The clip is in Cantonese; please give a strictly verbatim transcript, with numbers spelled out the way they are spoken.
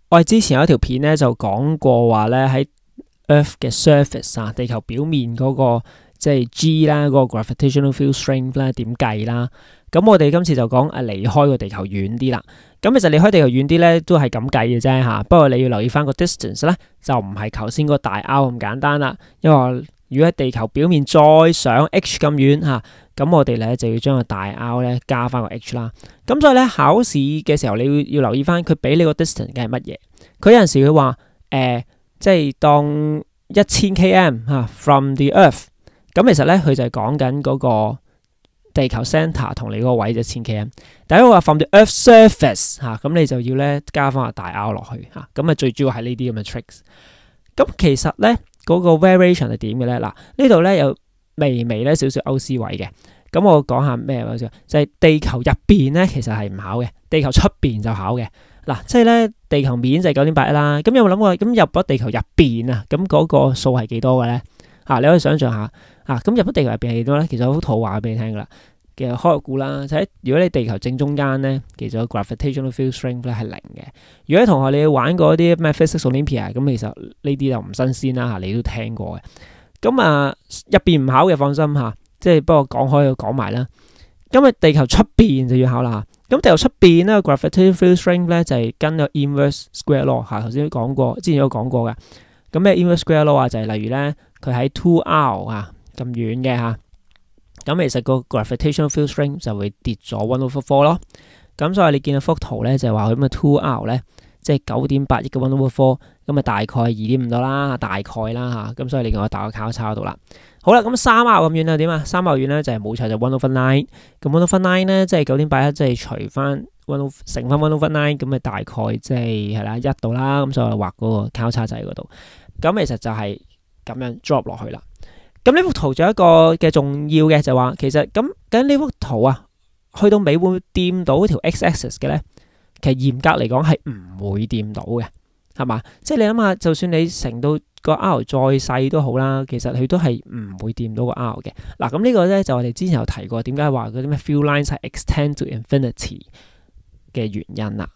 我哋之前有一條片咧就講過話咧喺 Earth 嘅 surface 啊，地球表面嗰、那個即係 G 啦，嗰個 gravitational field strength 咧點計啦。咁我哋今次就講啊離開個地球遠啲啦。咁其實離開地球遠啲咧都係咁計嘅啫嚇。不過你要留意翻個 distance 咧，就唔係頭先個大 R 咁簡單啦。因為如果喺地球表面再上 H 咁遠嚇，咁我哋咧就要將個大 R 咧加翻個 H 啦。咁所以咧考試嘅時候你要要留意翻佢俾你個 distance 嘅係乜嘢。佢有陣時佢話誒，即係當一千 km 嚇 from the earth。咁其實咧佢就係講緊嗰個地球 centre 同你嗰個位就一千 km。但係如果話 from the earth surface 嚇，咁你就要咧加翻個大 R 落去嚇。咁啊最主要係呢啲咁嘅 tricks。咁其實咧嗰個 variation 係點嘅咧？嗱，呢度咧有微微咧少少歐思維嘅。咁我講下咩話先？就係地球入邊咧其實係唔考嘅，地球出邊就考嘅。嗱，即係咧地球面就係九點八一啦。咁有冇諗過咁入咗地球入邊啊？咁嗰個數係幾多嘅咧？啊，你可以想象下啊。咁入咗地球入邊係幾多咧？其實有幅圖話俾你聽噶啦。其實開個估啦，就喺如果你地球正中間咧，其實個 gravitational field strength 咧係零嘅。如果啲同學你玩過啲咩 physics Olympia，咁其實呢啲就唔新鮮啦嚇，你都聽過嘅。咁啊入邊唔考嘅放心嚇，即係不過講開就講埋啦。咁啊地球出邊就要考啦。咁地球出邊咧 gravitational field strength 咧就係跟個 inverse square law 嚇，頭先都講過，之前有講過嘅。咁咩 inverse square law 啊？就係例如咧佢喺 two R 啊咁遠嘅嚇。咁其實個 gravitational field strength 就會跌咗 one over four 咯。咁所以你見到幅圖咧就係話佢咁嘅 two R 咧，即係九點八億嘅 one over four，咁啊大概二點五度啦，大概啦嚇。咁所以你見我打個交叉度啦。好啦，咁三 R 咁遠啊點啊？三 R 遠咧就係冇錯就 one over nine。咁 one over nine 咧即係九點八一，即係除翻 one 乘翻 one over nine，咁啊大概即係係啦一度啦。咁所以我畫嗰個交叉仔嗰度。咁其實就係咁樣 drop 落去啦。咁呢幅圖仲有一個嘅重要嘅就係話，其實咁咁呢幅圖啊，去到尾會唔會掂到條 x-axis 嘅咧？其實嚴格嚟講係唔會掂到嘅，係嘛？即係你諗下，就算你乘到個 R 再細都好啦，其實佢都係唔會掂到個 R 嘅。嗱，咁呢個咧就我哋之前有提過，點解話嗰啲咩 field lines 係 extend to infinity 嘅原因啦。